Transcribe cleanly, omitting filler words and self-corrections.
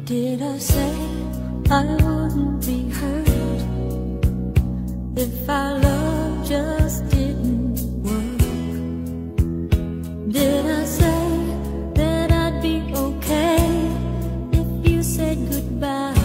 Did I say I wouldn't be hurt if our love just didn't work? Did I say that I'd be okay if you said goodbye?